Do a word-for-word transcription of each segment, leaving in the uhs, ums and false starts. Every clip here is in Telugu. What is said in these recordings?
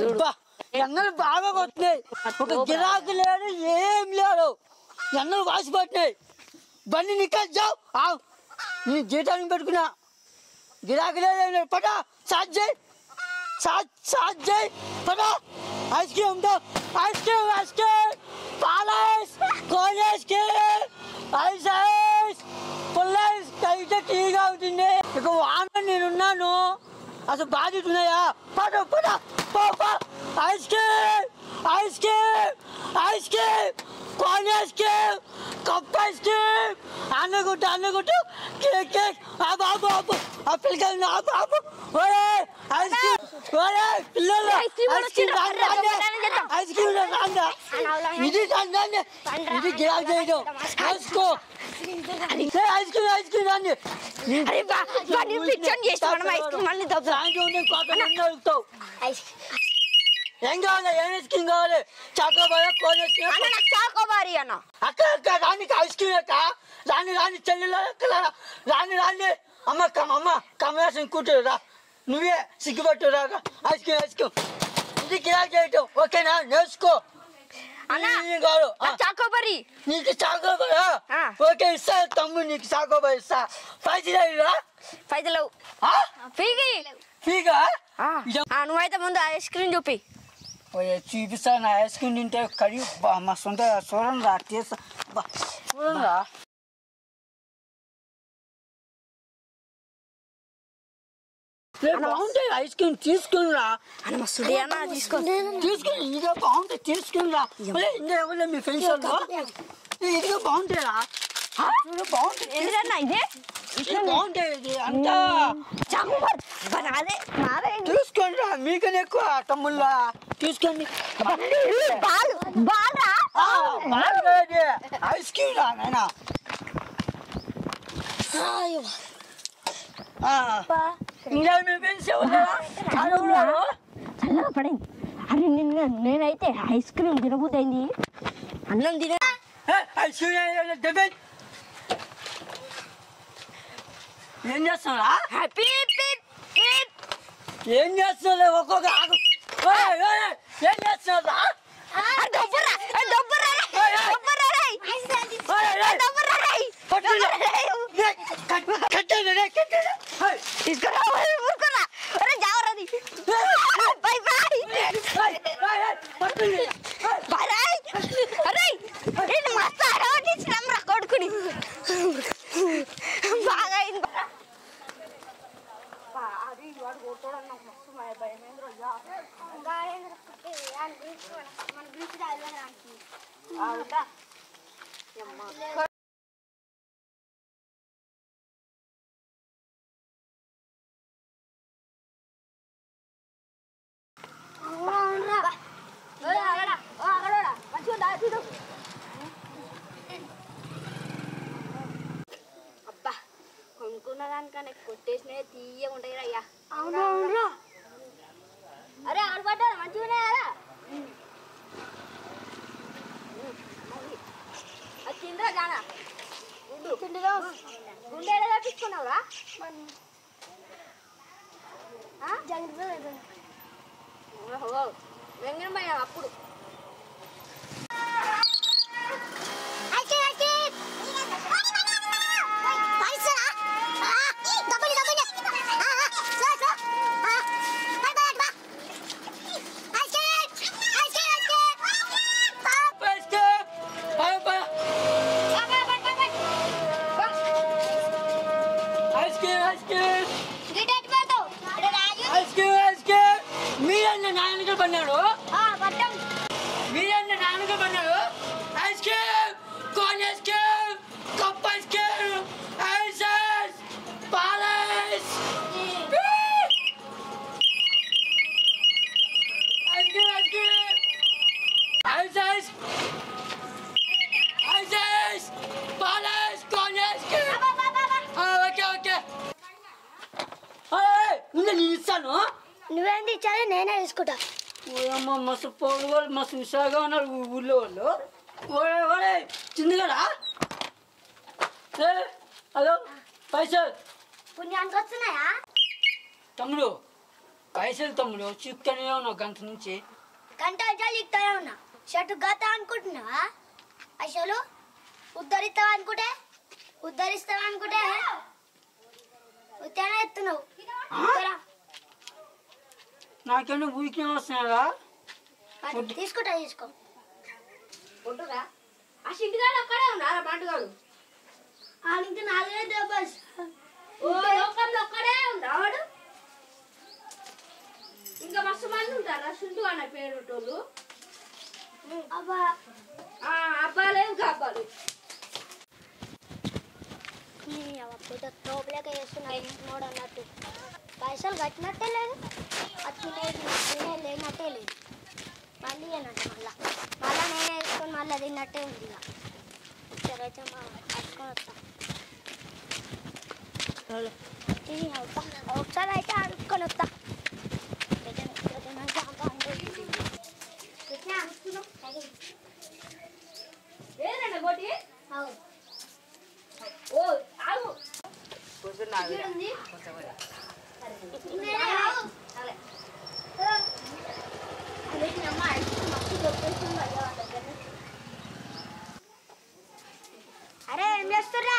ఎండలు బాగా కొట్టినాయి. ఒక గిరాకు లేదు, ఏం లేదు. ఎండలు వాసిపోతున్నాయి. బండి నిక్కచ్చావు నేను జీతానికి పెట్టుకున్నా. గిరాకు లేదు. పట సాట్ చేయి, సాట్ సాట్ చేయి పట. ఐస్ క్రీమ్ ఉంటావు. ఐస్ క్రీమ్ ఐస్ క్రీమ్ పాల ice cone ice cream ice ice పుల్ల ఐస్ అయితే టీగా అవుతుంది. ఇక వాన నేనున్నాను. అసలు బాధ్యత ఉన్నాయా? పట పట ice cream ice cream ice cream cone ice cream cup ice cream అన్నగుట్టు అన్నగుట్టు కేక్ కేక్ ఆ బాబు ఆపు ఆ పిల్లకాయలు ఆపు ఆపు. ఒరే ఐస్ క్రీమ్, ఒరే పిల్లలు ఐస్ క్రీమ్ ఐస్ క్రీమ్ రాందా ఇది రాండి, ఇది గిరాక్ చేయడం వేసుకో. ఐస్ క్రీమ్ ఐస్ క్రీమ్ రండి. అడుగుతావు ఏం కావాలి? ఏం ఐస్ క్రీమ్ కావాలి? చాకోబారా కోన్ ఐస్ క్రీమ్? చాకోబారి అన్న అక్క అక్క రాని ఐస్ క్రీమ్ అక్క రాని రాని చెల్లెల రాని రాని అమ్మ కమ్ అమ్మ కమలాసం కూతురు రా. నువ్వే సిగ్గుపట్టు రా. ఐస్ క్రీమ్ ఐస్ క్రీమ్ ఇది గిరాక్ చేయటం ఓకేనా? నేర్చుకో. కాదు చాకోబారి నీకు చాకోబారా ఓకే ఇస్తా. తమ్ముడు నీకు చాకోబారి ఇస్తా. పైసలు పైసలు ఫీగా నువ్వైతే ముందు ఐస్ క్రీమ్ చూపి. చూపిస్తా. నా ఐస్ క్రీమ్ తింటే కడి మస్తు ఉంటుంది. చూడండి రా తీస్తా చూడండి రా. బాగుంటాయి ఐస్ క్రీమ్ తీసుకుని రా. తీసుకొని తీసుకుని ఇదిగా బాగుంటాయి తీసుకుని రా. ఇంకా ఎవరు మీ ఫ్రెండ్స్ ఇదిగా బాగుంటాయి రా. బాగుంటాయి బాగుంటాయి ఇది అంతా తీసుకోండి రా. మీకనే ఎక్కువ తమ్ముళ్ళ తీసుకోండి. ఐస్ క్రీమ్ రా నాయన. ఇంకా మీ ఫ్రెండ్స్ ఎవరు? అరే నిన్న నేనైతే ఐస్ క్రీమ్ తినబోతుంది. అన్నం తిన ఐస్ క్రీమ్ దెబ్బ ఏం చేస్తున్నా? ఏం చేస్తున్నా? ఒక్కొక్క ఏం చేస్తున్నా? కొడుకుని బాగా అది వాడు కొట్టడం నాకు మస్తు భయమేంద్ర. అబ్బా కొనుక్కున్న దానికన్నా కొట్టేసినవి తీయ ఉంటాయి అయ్యా. అవునవును. అరే ఆడు పడ్డా మంచిగా అది తిందా జానా గుండె ఎలా తీసుకున్నావురా? వెంగళమయ్య అప్పుడు పన్నాడు మీరన్న నాన్నగా పన్నాడు. Ice cream cone ice cream cup ice cream ice ice పాల ice ice cream ice cream ice ice ice ice పాల ice cone ice cream. Okay okay ముందు నేను ఇస్తాను. నువ్వేంది ఇచ్చాలి నేనే తీసుకుంటా. ఓయమ్మ మస్తు పోడు వాళ్ళు మస్తు విశాఖగా ఉన్నారు ఊళ్ళో వాళ్ళు. ఓడే ఓడే చిన్నగాడా హలో పైసలు పుణ్యానికి వస్తున్నాయా తమ్ముడు? పైసలు తమ్ముడు చిక్కనే ఉన్నావు గంట నుంచి. గంట అజాలు ఇస్తానే ఉన్నా. షర్టు గత అనుకుంటున్నావా? అసలు ఉద్ధరిస్తావా అనుకుంటే ఉద్ధరిస్తావా అనుకుంటే ఉత్తనే ఎత్తున్నావు. నాకేమో ఊరికే వస్తున్నాయా? తీసుకుంటా తీసుకో. కొట్టురా ఆ సింటిగాడు ఒక్కడే ఉన్నారా పండుగడు? ఇంకా నాలుగైదు బస్ లోకంలో ఒక్కడే ఉన్నాడు. ఇంకా మస్తు మంది ఉంటారా సింటు అన్న పేరుటోళ్ళు. అబ్బా అబ్బాలే ఇంకా అబ్బాలు పెద్ద తోపులేక చేస్తున్నాయి నోడు అన్నట్టు. పైసలు కట్టినట్టే లేదు, తినే లేనట్టే లేదు. మళ్ళీ అన్నట్టు మళ్ళా మళ్ళీ నేనే వేసుకొని మళ్ళీ తిన్నట్టే ఉంది. ఇక సరైతే మా కట్టుకొని వస్తా. ఒకసారి అయితే అడుక్కొని వస్తా. ఏదండి గోటి ఓ ఆగు అరే ఏం చేస్తుర్రా?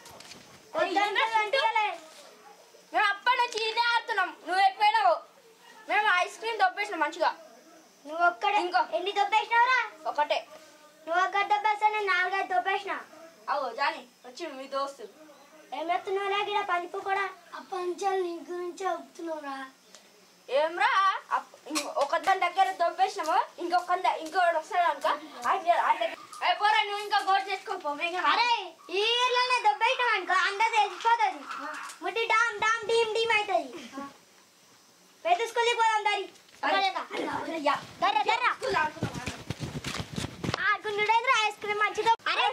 మేము అప్పటి నుంచి ఇదే ఆడుతున్నాం. నువ్వు ఎక్కువైనావు. మేము ఐస్ క్రీమ్ దొబ్బేసినాం మంచిగా. నువ్వు ఒక్కడే ఇంకో ఎన్ని దొబ్బేసినావురా? ఒకటే. నువ్వు ఒక్కటి దొబ్బేస్తా, నేను నాలుగైదు దొబ్బేసిన. అవో జాని వచ్చి మీ దోస్తు ఏం చెప్తున్నావురా? ఇక్కడ పనిపు కూడా అప్పంచాలు నీ గురించి చెప్తున్నావురా. ఏమ్రా ఒక దాని దగ్గర దొబ్బేసినాము, ఇంకొక ఇంకోటి వస్తాడు అనుకో పోరా నువ్వు ఇంకా గోటు చేసుకోపో. అరే ఈ ఇయర్లోనే దొబ్బేసినాం అనుకో అందరు తెలిసిపోతుంది. ముట్టి డామ్ డామ్ డీమ్ డీమ్ అవుతుంది. పెద్ద స్కూల్కి పోదాం దారి ఆడుకుంటుండే ఐస్ క్రీమ్ మంచిగా. అరే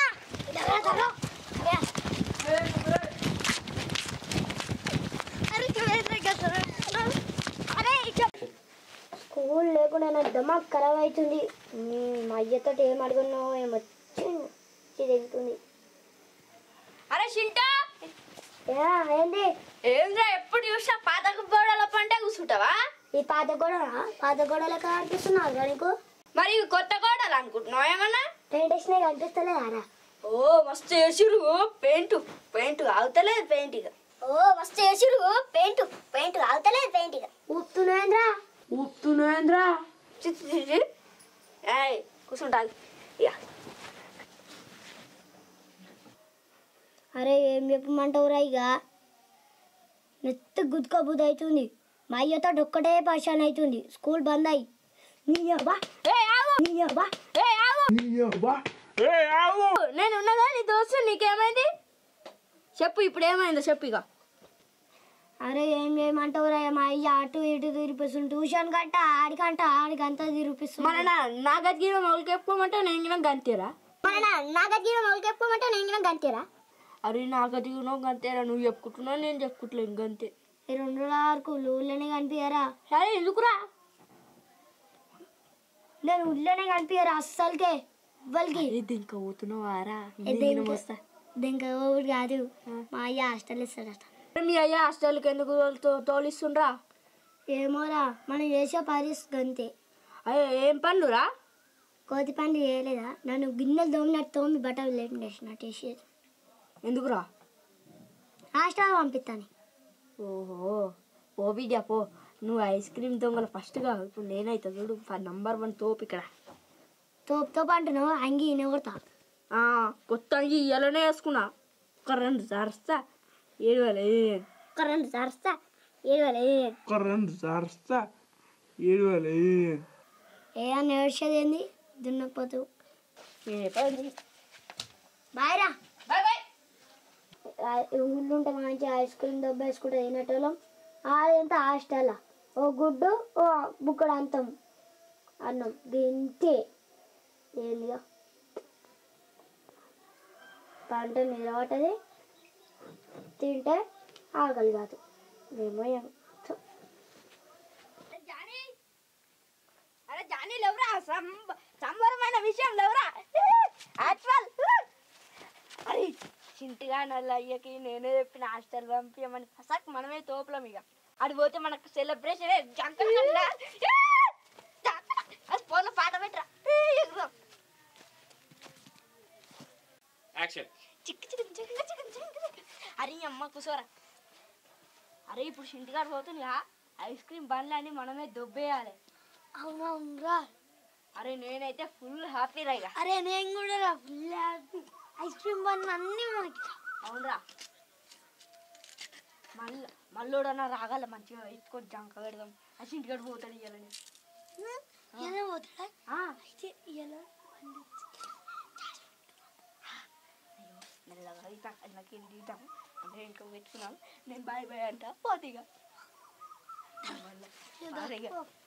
స్కూల్ లేకుండా నాకు దమాక్ ఖరాబ్ అవుతుంది. మా అయ్యతో ఏం అడుగున్నావు ఏమొచ్చి తెలుస్తుంది. అరే చింటా ఏంది? ఏంద్రా ఎప్పుడు చూసినా పాత గోడల పంటే కూర్చుంటావా? ఈ పాత గోడ పాత గోడలకు అనిపిస్తున్నావు నీకు? మరి కొత్త గోడలు అనుకుంటున్నావు ఏమన్నా? పెయింట్ వేసినా కనిపిస్తలేదా? ఓ మస్తు వేసిరు పెయింట్ పెయింట్ ఆగుతలేదు పెయింట్ ఇక. ఓ మస్తు వేసిరు పెయింట్ పెయింట్ ఆగుతలేదు పెయింట్ ఇక. ఊపుతున్నాయింద్రా ఊపుతున్నాయింద్రా కూర్చుంటా ఇక. అరే ఏం చెప్పమంటావురా? ఇక నెత్త గుద్దుకోబుద్ది అవుతుంది. మా అయ్యతో ఒక్కటే పరిశాన్ అవుతుంది. స్కూల్ బంద్ అయ్యి నేను ఉన్నదా నీ దోస్తు? నీకేమైంది చెప్పు, ఇప్పుడు ఏమైందో చెప్పు ఇక. అరే ఏం చేయమంటావురా? మా అయ్య అటు ఇటు తిరిపిస్తుంది. ట్యూషన్ గంట ఆడికంట ఆడికంతా తిరిపిస్తుంది. మన నా గదిగిన మొదలు చెప్పుకోమంటే నేను గంతేరా? మన నా గదిగిన మొదలు చెప్పుకోమంటే నేను గంతేరా? అరే నా గదిగిన గంతేరా? నువ్వు చెప్పుకుంటున్నావు నేను చెప్పుకుంటలేను గంతే. ఈ రెండు వరకు ఊళ్ళోనే కనిపించరా? సరే ఎందుకురా? నేను ఊళ్ళోనే కనిపించరా అస్సలకే ఇవ్వలికి. ఇంకా పోతున్నావారా? ఇంకా ఊరు కాదు, మా అయ్య హాస్టల్ ఇస్తాడట. మీ అయ్య హాస్టల్కి ఎందుకు తోలిస్తుండ్రా? ఏమోరా మనం చేసే పరిస్థితి అంతే. అయ్యో ఏం పనులురా? కోతి పనులు చేయలేదా? నన్ను గిన్నెలు తోమినట్టు తోమి బట్టలు లేపినట్టు వేసేది. ఎందుకురా? హాస్టల్ పంపిస్తాను. ఓహో ఓ బిడ్డ పో, నువ్వు ఐస్ క్రీమ్ దొంగలు ఫస్ట్గా. ఇప్పుడు నేనైతే చూడు నంబర్ వన్ తోపు ఇక్కడ. తోపు తోపు అంటున్నావు అంగి కొడతా. కొత్త అంగి ఇయ్యాలనే వేసుకున్నా. ఒక రెండు సరస్తా ఏడు వేల ఒక రెండు సరస్తా ఏడు వేల ఒక రెండు సరస్తా ఏడు వేల ఏ అని ఏడ్చేది ఏంది దున్నపోతు. బాయ్ రా బాయ్ బాయ్. ఊళ్ళో ఉంటే మంచి ఐస్ క్రీమ్ దెబ్బ వేసుకుంటే తినేటోళ్ళం. అదంత హాస్టల్ ఓ గుడ్డు ఓ బుక్కడు అంతం అన్నం దింతే ఏందిగా పంట నిలబట్టది తింటే ఆకలి కాదు. ఏమో అరే జానీ లేవురా, సంబరమైన విషయం లేవురా. అరే చింటిగా నల్ల అయ్యకి నేనే చెప్పిన హాస్టల్ పంపించమని ఫసక్ మనమే తోపులం ఇక. అది పోతే మనకు సెలబ్రేషన్ జంకర్ ఫోన్లో పాట పెట్టరా చిక్కు చిక్కు చిక్కు చిక్కు చిక్కు. అరే అమ్మ కూసోరా. అరే ఇప్పుడు ఇంటికాడ పోతుందిగా ఐస్ క్రీమ్ బండ్లు అని మనమే దొబ్బేయాలి. అవునవునరా. అరే నేనైతే ఫుల్ హ్యాపీ రైగా. అరే నేను కూడా రా ఫుల్ హ్యాపీ. ఐస్ క్రీమ్ బండ్లు అన్నీ మనకి. అవునరా. మళ్ళీ మళ్ళోడన్నా రాగాల మంచిగా ఎత్తుకొని జంక పెడదాం. అది ఇంటికాడ పోతాడు ఇవ్వాలని. ఇలా పోతాడా అయితే ఇలా మెల్లగా అవుతా అన్నకి దిగుతాం అంటే ఇంకో పెట్టుకున్నాం. నేను బాయ్ బాయ్ అంట పోతీగా.